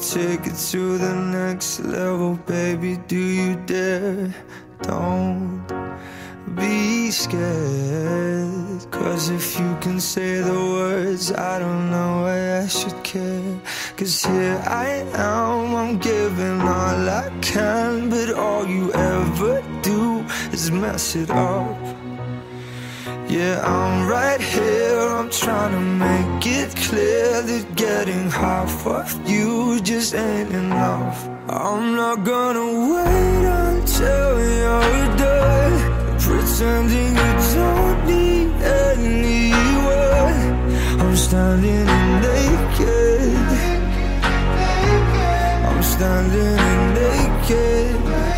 take it to the next level, baby, do you dare? Don't be scared, 'cause if you can say the words, I don't know why I should care. 'Cause here I am, I'm giving all I can, but all you ever do is mess it up. Yeah, I'm right here, I'm trying to make it clear that getting half of you just ain't enough. I'm not gonna wait until you're done pretending you don't need anyone. I'm standing naked, I'm standing naked.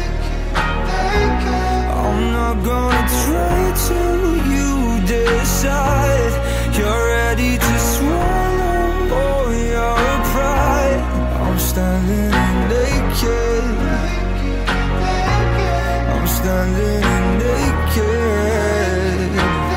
I'm not gonna try till you decide you're ready to swallow all your pride. I'm standing naked, I'm standing naked.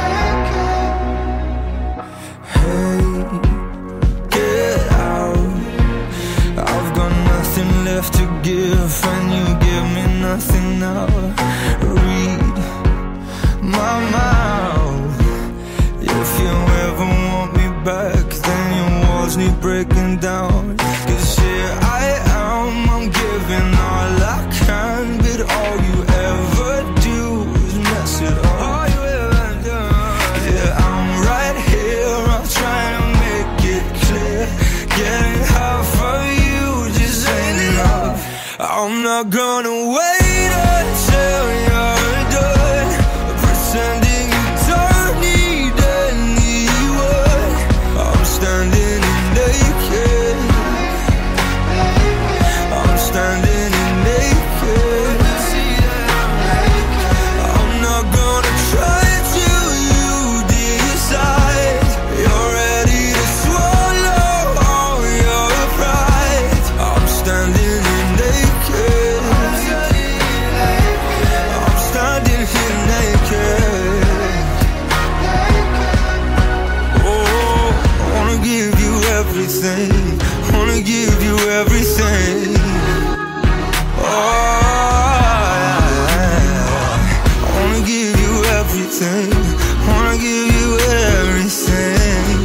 Hey, get out, I've got nothing left to give, and you give me nothing now. Read my mouth. If you ever want me back, then your walls need breaking down. 'Cause here I am, I'm giving all I can, but all you ever do is mess it up. All you ever do. Yeah, I'm right here, I'm trying to make it clear. Getting half of you just ain't enough. I'm not gonna wait until you're done pretending you don't need anyone. I'm standing naked, I'm standing naked. I'm not gonna try till you decide you're ready to swallow all your pride. I'm standing naked, I'm standing here naked. Oh, I wanna give you everything, wanna give you everything. Oh, I wanna give you everything, wanna give you everything.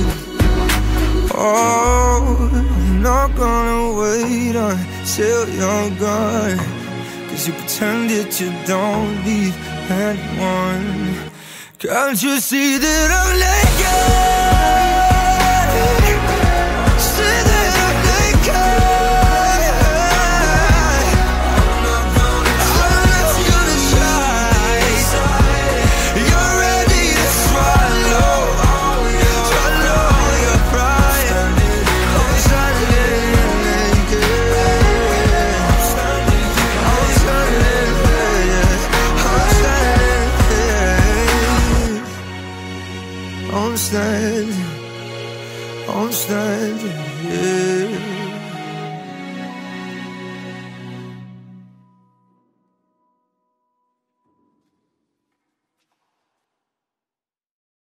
Oh, I'm not gonna wait until you're gone, 'cause you pretend that you don't need anyone. Can't you see that I'm naked? See that I'm naked. I'm not gonna try. You're ready to swallow all your pride. I'm standing naked, I'm standing I'm standing, yeah.